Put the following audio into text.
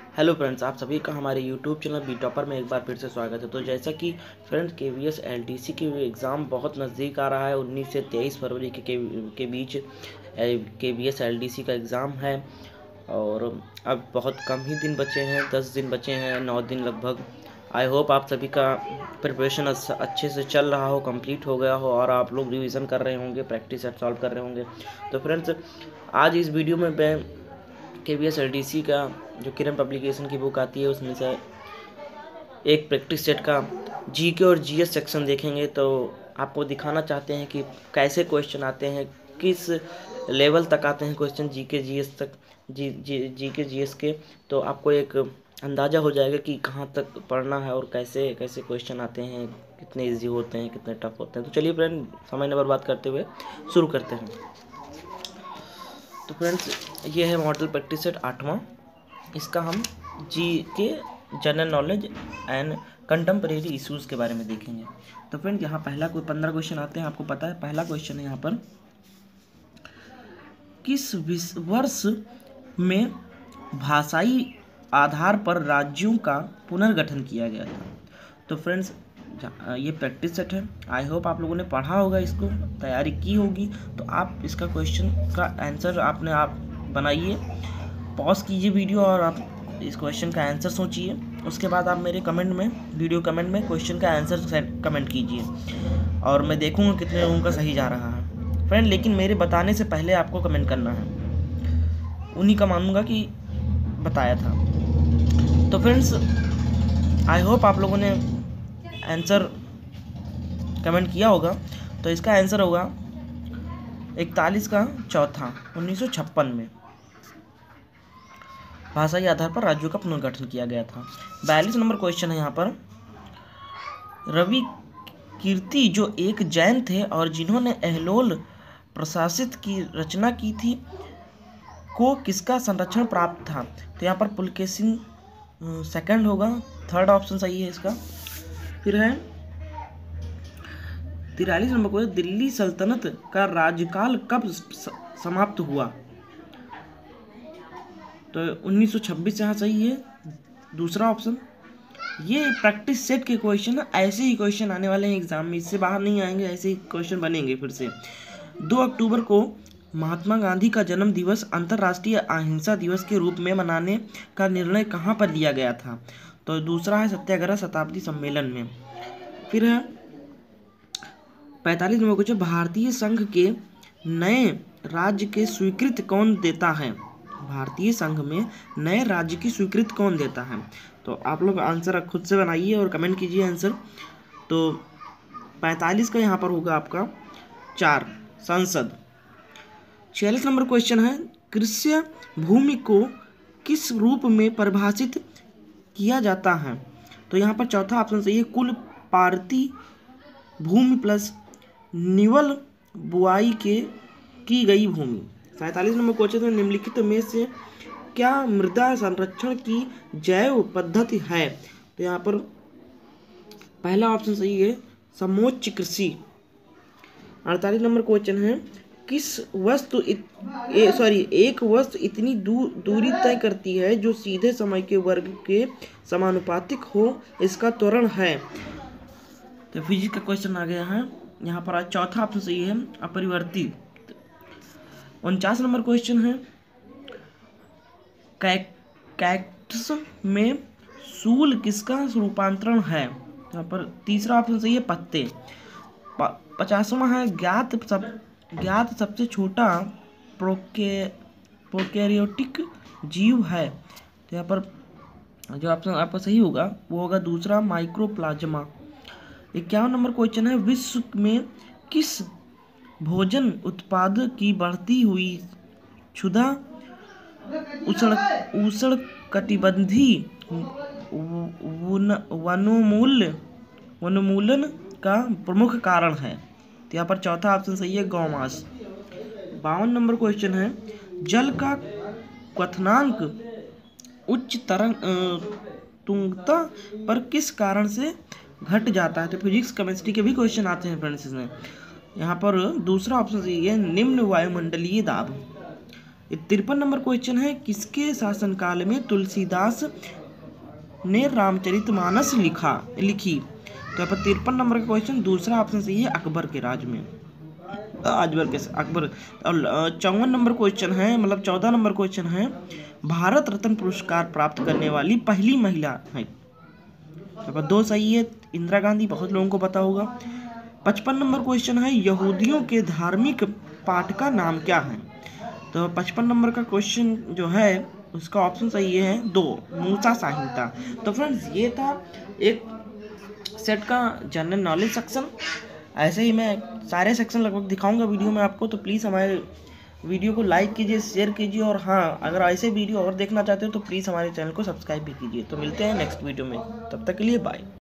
Hello friends, आप सभी का हमारे यूट्यूब चैनल बी टॉपर में एक बार फिर से स्वागत है। तो जैसा कि फ्रेंड्स KVS LDC की एग्ज़ाम बहुत नज़दीक आ रहा है। 19 से 23 फरवरी के बीच KVS LDC का एग्ज़ाम है और अब बहुत कम ही दिन बचे हैं, 10 दिन बचे हैं, 9 दिन लगभग। आई होप आप सभी का प्रिपरेशन अच्छे से चल रहा हो, कंप्लीट हो गया हो और आप लोग रिवीजन कर रहे होंगे, प्रैक्टिस सेट सॉल्व कर रहे होंगे। तो फ्रेंड्स, आज इस वीडियो में मैं KVS LDC का जो किरण पब्लिकेशन की बुक आती है उसमें से एक प्रैक्टिस सेट का GK और GS सेक्शन देखेंगे। तो आपको दिखाना चाहते हैं कि कैसे क्वेश्चन आते हैं, किस लेवल तक आते हैं क्वेश्चन GK GS तक, GK GS के। तो आपको एक अंदाज़ा हो जाएगा कि कहाँ तक पढ़ना है और कैसे कैसे क्वेश्चन आते हैं, कितने इजी होते हैं, कितने टफ होते हैं। तो चलिए फ्रेंड, समय न बर्बाद करते हुए शुरू करते हैं। तो फ्रेंड्स, ये है मॉडल प्रैक्टिस सेट 8वां। इसका हम GK general knowledge and contemporary issues के बारे में देखेंगे। तो फ्रेंड, यहाँ पहला कोई 15 क्वेश्चन आते हैं, आपको पता है। पहला क्वेश्चन है यहाँ पर, किस वर्ष में भाषाई आधार पर राज्यों का पुनर्गठन किया गया था। तो फ्रेंड्स, ये प्रैक्टिस सेट है। आई होप आप लोगों ने पढ़ा होगा, इसको तैयारी की होगी। तो आप इसका क्वेश्चन का आंसर आप बनाइए, पॉज कीजिए वीडियो और आप इस क्वेश्चन का आंसर सोचिए। उसके बाद आप मेरे कमेंट में, वीडियो कमेंट में क्वेश्चन का आंसर कमेंट कीजिए और मैं देखूंगा कितने लोगों का सही जा रहा है फ्रेंड। लेकिन मेरे बताने से पहले आपको कमेंट करना है, उन्हीं का मानूंगा कि बताया था। तो फ्रेंड्स, आई होप आप लोगों ने आंसर कमेंट किया होगा। तो इसका आंसर होगा 41 का चौथा, 1956 में भाषाई आधार पर राज्यों का पुनर्गठन किया गया था। 42 नंबर क्वेश्चन है यहाँ पर, रवि कीर्ति जो एक जैन थे और जिन्होंने एहलोल प्रशासित की रचना की थी, को किसका संरक्षण प्राप्त था। तो यहाँ पर पुलकेशिन सेकंड होगा, थर्ड ऑप्शन सही है इसका। फिर है 43 नंबर को, दिल्ली सल्तनत का राज्यकाल कब समाप्त हुआ। तो 1926 यहाँ सही है, दूसरा ऑप्शन। ये प्रैक्टिस सेट के क्वेश्चन, ऐसे ही क्वेश्चन आने वाले हैं एग्जाम में, इससे बाहर नहीं आएंगे, ऐसे ही क्वेश्चन बनेंगे फिर से। 2 अक्टूबर को महात्मा गांधी का जन्म दिवस अंतर्राष्ट्रीय अहिंसा दिवस के रूप में मनाने का निर्णय कहाँ पर लिया गया था। तो दूसरा है सत्याग्रह शताब्दी सम्मेलन में। फिर है 45 नंबर क्वेश्चन, भारतीय संघ के नए राज्य के स्वीकृति कौन देता है। भारतीय संघ में नए राज्य की स्वीकृति कौन देता है। तो आप लोग आंसर खुद से बनाइए और कमेंट कीजिए आंसर। तो 45 का यहाँ पर होगा आपका 4, संसद। 46 नंबर क्वेश्चन है, कृषि भूमि को किस रूप में परिभाषित किया जाता है। तो यहाँ पर चौथा ऑप्शन सही है, कुल पारती भूमि प्लस निवल बुआई की गई भूमि। 47 नंबर क्वेश्चन है, निम्नलिखित में से क्या मृदा संरक्षण की जैव पद्धति है। तो यहाँ पर पहला ऑप्शन सही है, समोच्च कृषि। 48 नंबर क्वेश्चन है, किस वस्तु एक वस्तु इतनी दूरी तय करती है जो सीधे समय के वर्ग के समानुपातिक हो, इसका त्वरण है। तो फिजिक्स का क्वेश्चन आ गया है यहाँ पर। आज चौथा ऑप्शन सही है, अपरिवर्तित। 49 नंबर क्वेश्चन है, कैक्टस में सूल किसका रूपांतरण है। यहाँ पर तीसरा ऑप्शन सही है, पत्ते। 50वां है, ज्ञात सबसे छोटा प्रोकैरियोटिक जीव है। तो यहाँ पर जो ऑप्शन आपका सही होगा वो होगा दूसरा, माइक्रोप्लाज्मा। 51 नंबर क्वेश्चन है, विश्व में किस भोजन उत्पाद की बढ़ती हुई क्षुधा उष्णकटिबंधीय वनोन्मूलन का प्रमुख कारण है। तो यहाँ पर चौथा ऑप्शन सही है, गौमांस। 52 नंबर क्वेश्चन है, जल का क्वथनांक उच्च तुंगता पर किस कारण से घट जाता है। तो फिजिक्स केमिस्ट्री के भी क्वेश्चन आते हैं फ्रेंड्स इसमें। यहाँ पर दूसरा ऑप्शन सही है, निम्न वायुमंडलीय दाब। 53 नंबर क्वेश्चन है, किसके शासनकाल में तुलसीदास ने रामचरितमानस लिखी? तो यहाँ पर 53 नंबर का क्वेश्चन दूसरा ऑप्शन सही है, अकबर के राज में, अकबर। और 54 नंबर क्वेश्चन है, मतलब 14 नंबर क्वेश्चन है, भारत रत्न पुरस्कार प्राप्त करने वाली पहली महिला है? तो 2 सही है, इंदिरा गांधी, बहुत लोगों को पता होगा। 55 नंबर क्वेश्चन है, यहूदियों के धार्मिक पाठ का नाम क्या है? तो 55 नंबर का क्वेश्चन जो है उसका ऑप्शन सही है 2, मूसा संहिता। तो फ्रेंड्स ये था एक सेट का जनरल नॉलेज सेक्शन। ऐसे ही मैं सारे सेक्शन लगभग दिखाऊंगा वीडियो में आपको, तो प्लीज़ हमारे वीडियो को लाइक कीजिए, शेयर कीजिए, और हाँ, अगर ऐसे वीडियो और देखना चाहते हो तो प्लीज़ हमारे चैनल को सब्सक्राइब भी कीजिए। तो मिलते हैं नेक्स्ट वीडियो में, तब तक के लिए बाय।